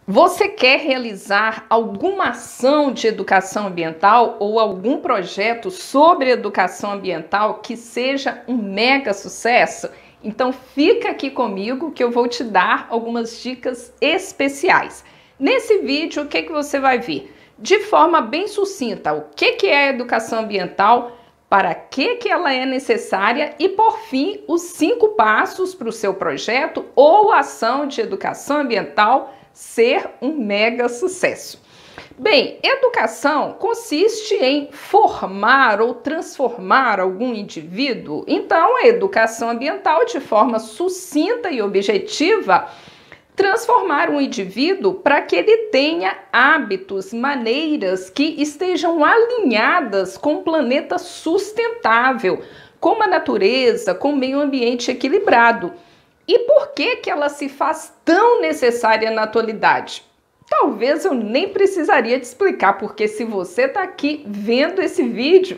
Você quer realizar alguma ação de educação ambiental ou algum projeto sobre educação ambiental que seja um mega sucesso? Então fica aqui comigo que eu vou te dar algumas dicas especiais. Nesse vídeo, o que você vai ver? De forma bem sucinta, o que é educação ambiental, para que ela é necessária e, por fim, os 5 passos para o seu projeto ou ação de educação ambiental ser um mega sucesso. Bem, educação consiste em formar ou transformar algum indivíduo. Então, a educação ambiental, de forma sucinta e objetiva, transformar um indivíduo para que ele tenha hábitos, maneiras que estejam alinhadas com um planeta sustentável, com a natureza, com o meio ambiente equilibrado. E por que ela se faz tão necessária na atualidade? Talvez eu nem precisaria te explicar, porque se você está aqui vendo esse vídeo,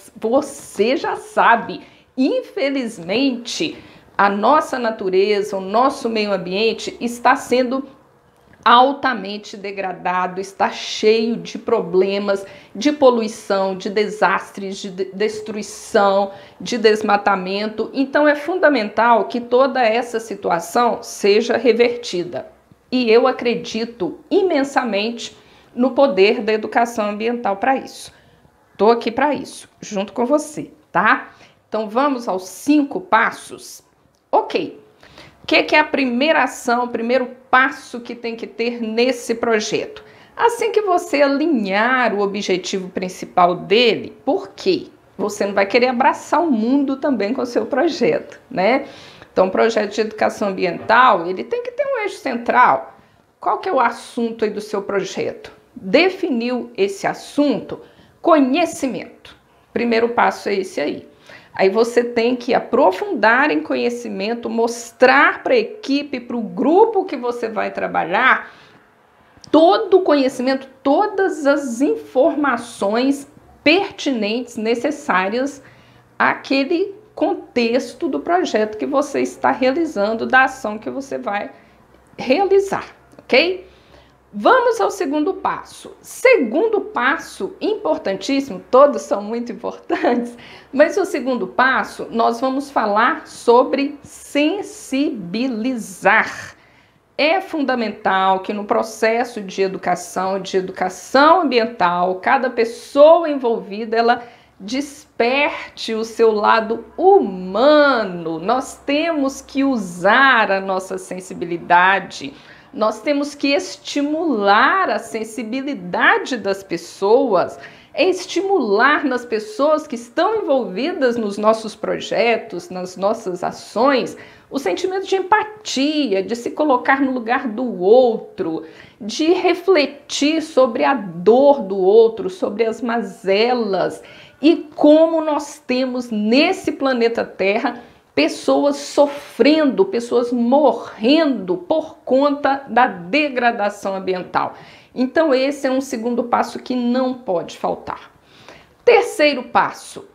você já sabe. Infelizmente, a nossa natureza, o nosso meio ambiente está sendo altamente degradado, está cheio de problemas, de poluição, de desastres, de destruição, de desmatamento. Então é fundamental que toda essa situação seja revertida. E eu acredito imensamente no poder da educação ambiental para isso. Estou aqui para isso, junto com você, tá? Então vamos aos 5 passos? Ok. O que é a primeira ação, o primeiro passo que tem que ter nesse projeto? Assim que você alinhar o objetivo principal dele, por quê? Você não vai querer abraçar o mundo também com o seu projeto, né? Então, o projeto de educação ambiental, ele tem que ter um eixo central. Qual que é o assunto aí do seu projeto? Definiu esse assunto? Conhecimento. Primeiro passo é esse aí. Aí você tem que aprofundar em conhecimento, mostrar para a equipe, para o grupo que você vai trabalhar, todo o conhecimento, todas as informações pertinentes, necessárias àquele contexto do projeto que você está realizando, da ação que você vai realizar, ok? Vamos ao segundo passo. Segundo passo, importantíssimo, todos são muito importantes, mas o segundo passo, nós vamos falar sobre sensibilizar. É fundamental que no processo de educação ambiental, cada pessoa envolvida, ela desperte o seu lado humano. Nós temos que usar a nossa sensibilidade. Nós temos que estimular a sensibilidade das pessoas, estimular nas pessoas que estão envolvidas nos nossos projetos, nas nossas ações, o sentimento de empatia, de se colocar no lugar do outro, de refletir sobre a dor do outro, sobre as mazelas e como nós temos nesse planeta Terra pessoas sofrendo, pessoas morrendo por conta da degradação ambiental. Então esse é um segundo passo que não pode faltar. Terceiro passo,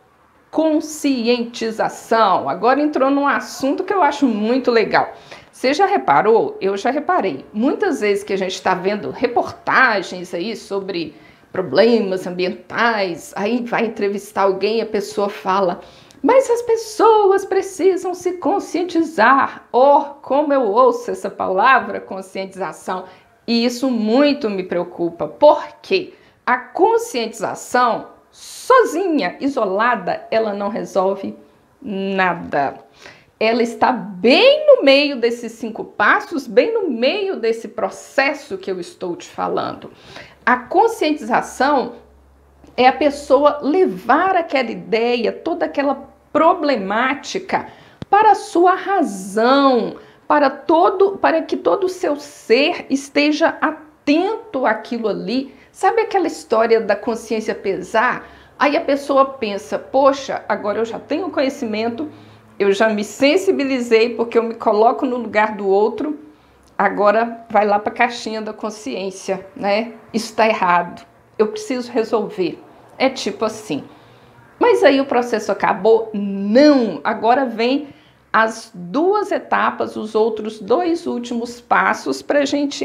conscientização. Agora entrou num assunto que eu acho muito legal. Você já reparou? Eu já reparei. Muitas vezes que a gente está vendo reportagens aí sobre problemas ambientais, aí vai entrevistar alguém e a pessoa fala: mas as pessoas precisam se conscientizar. Oh, como eu ouço essa palavra conscientização. E isso muito me preocupa, porque a conscientização sozinha, isolada, ela não resolve nada. Ela está bem no meio desses 5 passos, bem no meio desse processo que eu estou te falando. A conscientização é a pessoa levar aquela ideia, toda aquela problemática para a sua razão, para que todo o seu ser esteja atento àquilo ali. Sabe aquela história da consciência pesar? Aí a pessoa pensa: poxa, agora eu já tenho conhecimento, eu já me sensibilizei porque eu me coloco no lugar do outro, agora vai lá para a caixinha da consciência, né? Isso está errado, eu preciso resolver. É tipo assim. Mas aí o processo acabou? Não! Agora vem as 2 etapas, os outros 2 últimos passos para a gente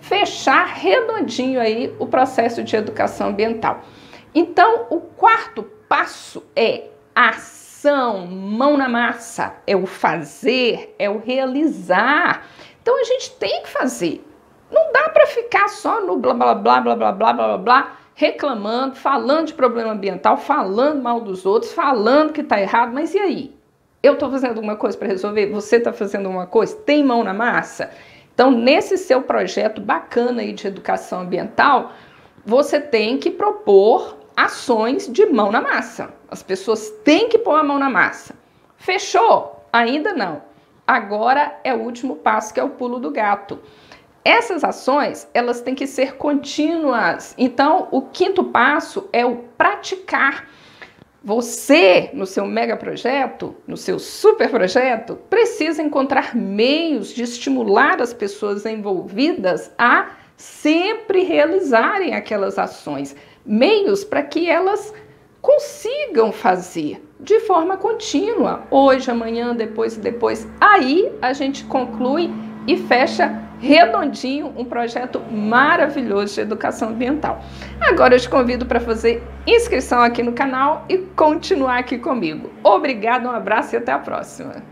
fechar redondinho aí o processo de educação ambiental. Então, o quarto passo é ação, mão na massa, é o fazer, é o realizar. Então, a gente tem que fazer. Não dá para ficar só no blá, blá, blá, blá, blá, blá, blá, blá, reclamando, falando de problema ambiental, falando mal dos outros, falando que está errado, mas e aí? Eu estou fazendo alguma coisa para resolver? Você está fazendo alguma coisa? Tem mão na massa? Então, nesse seu projeto bacana aí de educação ambiental, você tem que propor ações de mão na massa. As pessoas têm que pôr a mão na massa. Fechou? Ainda não. Agora é o último passo, que é o pulo do gato. Essas ações, elas têm que ser contínuas. Então, o quinto passo é o praticar. Você, no seu mega projeto, no seu super projeto, precisa encontrar meios de estimular as pessoas envolvidas a sempre realizarem aquelas ações. Meios para que elas consigam fazer de forma contínua. Hoje, amanhã, depois. Aí a gente conclui e fecha redondinho um projeto maravilhoso de educação ambiental. Agora eu te convido para fazer inscrição aqui no canal e continuar aqui comigo. Obrigada, um abraço e até a próxima.